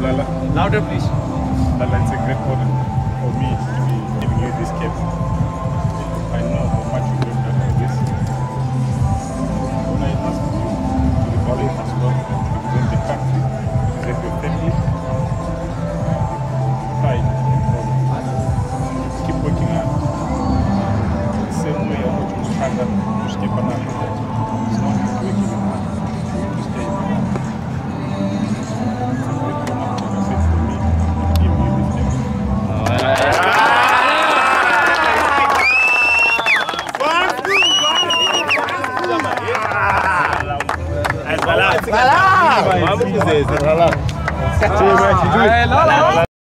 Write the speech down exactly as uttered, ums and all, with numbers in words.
Lala. Louder, please. Lala, it's a great honor for me to be giving you this cap. I know how much you have done for this. When I ask you to the valley as well, represent the country, represent your family, pride and proud. Keep working hard. The same way I want you to stand up to step another. It's not just working hard, to stay in the Vai lá! Vamos fazer isso. Vai lá.